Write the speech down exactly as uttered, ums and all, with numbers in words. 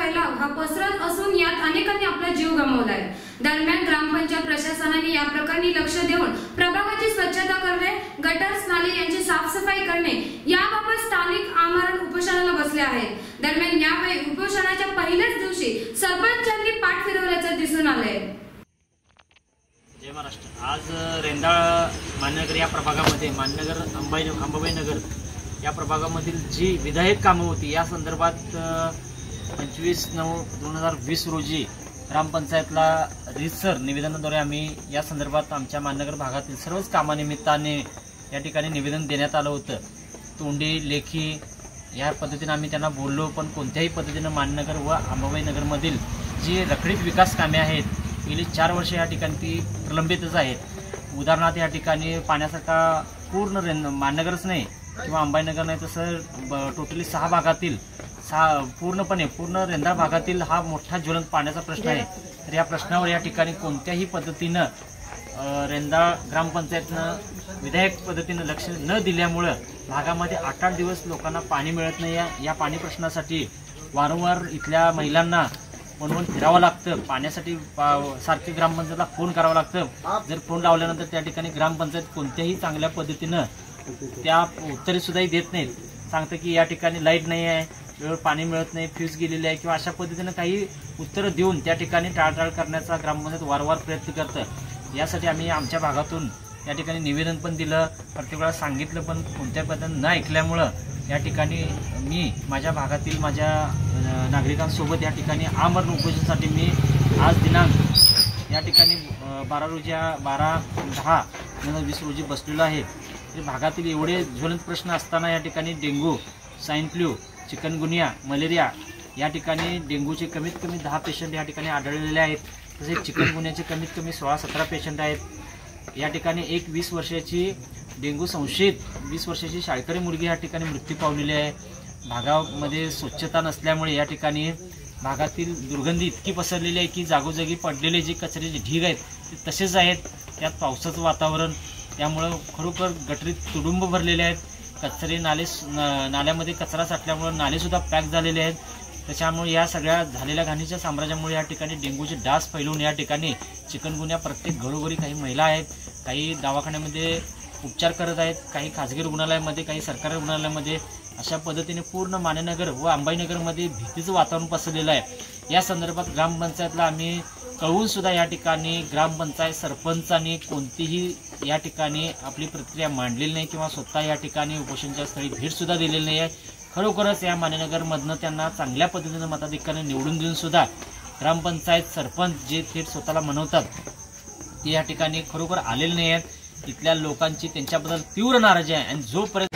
फैलाव हा पसरत असून यात अनेकांनी आपला जीव गमावला आहे। दरम्यान ग्रामपंचायत प्रशासनाने या प्रकरणी लक्ष देऊन प्रभागाची स्वच्छता करणे, गटर्स नाले यांची साफसफाई करणे याबाबत स्थानिक आमरण उपोषणाला बसले आहेत। दरम्यान यावेळी उपोषणाच्या पहिल्याच दिवशी सरपंचांनी पाठ फिरवल्याचे दिसून आले। जय महाराष्ट्र। आज रेंदाळ मान्यनगर या प्रभागामध्ये मान्यनगर अंबाई अंबाबाई नगर या प्रभागामधील जी विधायक कामं होती या संदर्भात पंचवीस नऊ दोन हजार वीस रोजी ग्रामपंचायतला रीतसर निवेदनाद्वारे आम्ही या संदर्भात आमच्या मान्यनगर भागातील सर्वच कामानिमित्ताने या ठिकाणी निवेदन देण्यात आलं होतं। तोंडी लेखी या पद्धतीने आम्ही त्यांना बोललो, पण कोणत्याही पद्धतीने मान्यनगर व अंबाबाई नगरमधील जी रखडीत विकास कामे आहेत गेली चार वर्ष या ठिकाणी ती प्रलंबितच आहेत। उदाहरणार्थ या ठिकाणी पाण्यासारखा पूर्ण रेन मान्यनगरच नाही किंवा अंबाईनगर नाही तसं टोटली सहा भागातील सहा पूर्णपणे पूर्ण रेंदाळ भागातील हा मोठा ज्वलंत पाण्याचा प्रश्न आहे। तर या प्रश्नावर या ठिकाणी कोणत्याही पद्धतीनं रेंदाळ ग्रामपंचायतनं विधायक पद्धतीनं लक्ष न दिल्यामुळं भागामध्ये आठ आठ दिवस लोकांना पाणी मिळत नाही। या या पाणी प्रश्नासाठी वारंवार इथल्या महिलांना म्हणून फिरावं लागतं, पाण्यासाठी सारखे ग्रामपंचायतला फोन करावं लागतं। जर फोन लावल्यानंतर त्या ठिकाणी ग्रामपंचायत कोणत्याही चांगल्या पद्धतीनं त्या उत्तरे सुद्धाही देत नाहीत। सांगतं की या ठिकाणी लाईट नाही आहे, वेळेवर पाणी मिळत नाही, फ्यूज गेलेली आहे किंवा अशा पद्धतीनं काही उत्तरं देऊन त्या ठिकाणी टाळटाळ करण्याचा ग्रामपंचायत वारंवार प्रयत्न करतं। यासाठी आम्ही आमच्या भागातून या ठिकाणी निवेदन पण दिलं, प्रत्येक वेळा सांगितलं, पण कोणत्या पद्धतीनं न ऐकल्यामुळं या ठिकाणी मी माझ्या भागातील माझ्या नागरिकांसोबत या ठिकाणी आमरण उपोषणासाठी मी आज दिनांक या ठिकाणी बारा रोजी बारा दहा दोन हजार वीस रोजी बसलेलो आहे। भागातील एवढे ज्वलंत प्रश्न असताना या ठिकाणी dengue, swine flu, chikungunya, malaria या ठिकाणी डेंग्यूचे कमीत कमी दहा पेशंट या ठिकाणी आढळलेले आहेत। तसेच चिकनगुनियाचे कमीत कमी सोळा सतरा पेशंट आहेत। या ठिकाणी एक वीस वर्षाची डेंग्यू संशयित वीस वर्षाची शाळकरी मुलगी या ठिकाणी मृत्यू पावलेली आहे। भागामध्ये स्वच्छता नसल्यामुळे या ठिकाणी भागातील दुर्गंधी इतकी पसरलेली आहे की जागोजागी पडलेले जे कचऱ्याचे ढीग आहेत ते तसेच आहेत। त्यात पावसाचं वातावरण, त्यामुळं खरोखर गटरीत तुडुंब भरलेले आहेत। कचरे नाले नाल्यामध्ये कचरा साठल्यामुळे नालेसुद्धा पॅक झालेले आहेत। त्याच्यामुळे या सगळ्या झालेल्या घाणीच्या साम्राज्यामुळे या ठिकाणी डेंग्यूचे डास फैलून या ठिकाणी चिकनगुन्या प्रत्येक घरोघरी काही महिला आहेत, काही दवाखान्यामध्ये उपचार करत आहेत, काही खाजगी रुग्णालयामध्ये, काही सरकारी रुग्णालयामध्ये। अशा पद्धतीने पूर्ण मान्यनगर व अंबाईनगरमध्ये भीतीचं वातावरण पसरलेलं आहे। या संदर्भात ग्रामपंचायतला आम्ही कळवून सुद्धा या ठिकाणी ग्रामपंचायत सरपंचांनी कोणतीही या ठिकाणी आपली प्रतिक्रिया मांडलेली नाही किंवा स्वतः या ठिकाणी उपोषणाच्या स्थळी भेट सुद्धा दिलेली नाही आहे। खरोखरच या मान्यनगरमधनं त्यांना चांगल्या पद्धतीनं मताधिक्याने निवडून देऊन सुद्धा ग्रामपंचायत सरपंच जे थेट स्वतःला म्हणवतात ते या ठिकाणी खरोखर आलेले नाही आहेत। इथल्या लोकांची त्यांच्याबद्दल तीव्र नाराजी आहे आणि जोपर्यंत